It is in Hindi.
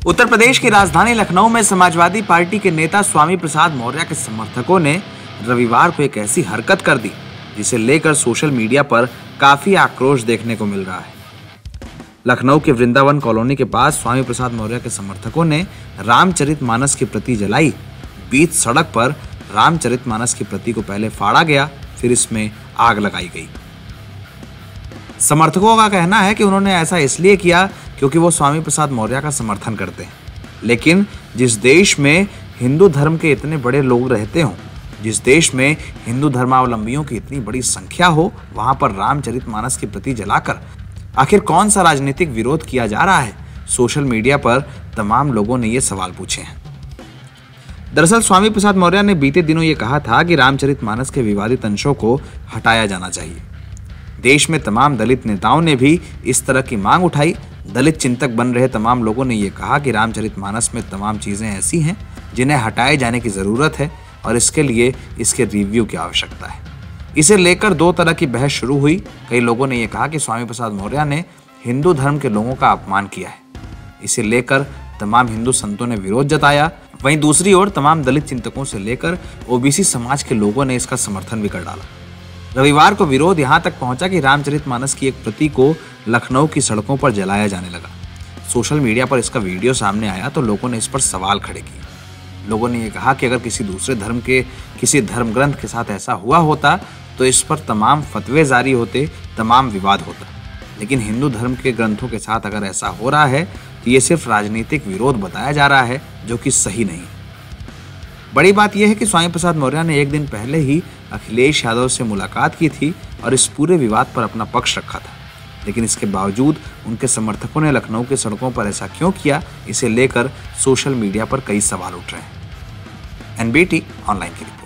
उत्तर प्रदेश की राजधानी लखनऊ में समाजवादी पार्टी के नेता स्वामी प्रसाद मौर्य के समर्थकों ने रविवार को एक ऐसी हरकत कर दी जिसे लेकर सोशल मीडिया पर काफी आक्रोश देखने को मिल रहा है। लखनऊ के वृंदावन कॉलोनी के पास स्वामी प्रसाद मौर्य के समर्थकों ने रामचरितमानस की प्रति जलाई। बीच सड़क पर रामचरितमानस की प्रति को पहले फाड़ा गया, फिर इसमें आग लगाई गई। समर्थकों का कहना है कि उन्होंने ऐसा इसलिए किया क्योंकि वो स्वामी प्रसाद मौर्य का समर्थन करते हैं। लेकिन जिस देश में हिंदू धर्म के इतने बड़े लोग रहते हों, जिस देश में हिंदू धर्मावलंबियों की इतनी बड़ी संख्या हो, वहां पर रामचरितमानस की प्रति जलाकर आखिर कौन सा राजनीतिक विरोध किया जा रहा है? सोशल मीडिया पर तमाम लोगों ने ये सवाल पूछे हैं। दरअसल स्वामी प्रसाद मौर्य ने बीते दिनों ये कहा था कि रामचरितमानस के विवादित अंशों को हटाया जाना चाहिए। देश में तमाम दलित नेताओं ने भी इस तरह की मांग उठाई। दलित चिंतक बन रहे तमाम लोगों ने यह कहा कि रामचरितमानस में तमाम चीजें ऐसी हैं जिन्हें हटाए जाने की जरूरत है और इसके लिए इसके रिव्यू की आवश्यकता है। इसे लेकर दो तरह की बहस शुरू हुई। कई लोगों ने यह कहा कि स्वामी प्रसाद मौर्य ने हिंदू धर्म के लोगों का अपमान किया है। इसे लेकर तमाम हिंदू संतों ने विरोध जताया। वहीं दूसरी ओर तमाम दलित चिंतकों से लेकर ओबीसी समाज के लोगों ने इसका समर्थन भी कर डाला। रविवार को विरोध यहां तक पहुंचा कि रामचरितमानस की एक प्रति को लखनऊ की सड़कों पर जलाया जाने लगा। सोशल मीडिया पर इसका वीडियो सामने आया तो लोगों ने इस पर सवाल खड़े किए। लोगों ने यह कहा कि अगर किसी दूसरे धर्म के किसी धर्म ग्रंथ के साथ ऐसा हुआ होता तो इस पर तमाम फतवे जारी होते, तमाम विवाद होता। लेकिन हिंदू धर्म के ग्रंथों के साथ अगर ऐसा हो रहा है तो ये सिर्फ राजनीतिक विरोध बताया जा रहा है, जो कि सही नहीं है। बड़ी बात यह है कि स्वामी प्रसाद मौर्य ने एक दिन पहले ही अखिलेश यादव से मुलाकात की थी और इस पूरे विवाद पर अपना पक्ष रखा था। लेकिन इसके बावजूद उनके समर्थकों ने लखनऊ की सड़कों पर ऐसा क्यों किया, इसे लेकर सोशल मीडिया पर कई सवाल उठ रहे हैं। एनबीटी ऑनलाइन की रिपोर्ट।